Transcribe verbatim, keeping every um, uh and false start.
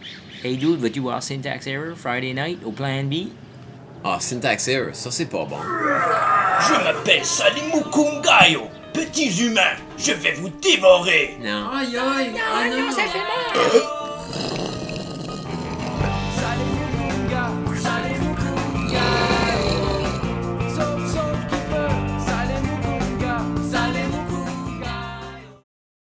Hey dude, vas-tu voir Syntax Error Friday night au Plan B? Ah, Syntax Error, ça c'est pas bon. Je m'appelle Salimukungayo. Petits humains, je vais vous dévorer. Non. Aïe aïe! Non, non, ça fait mal!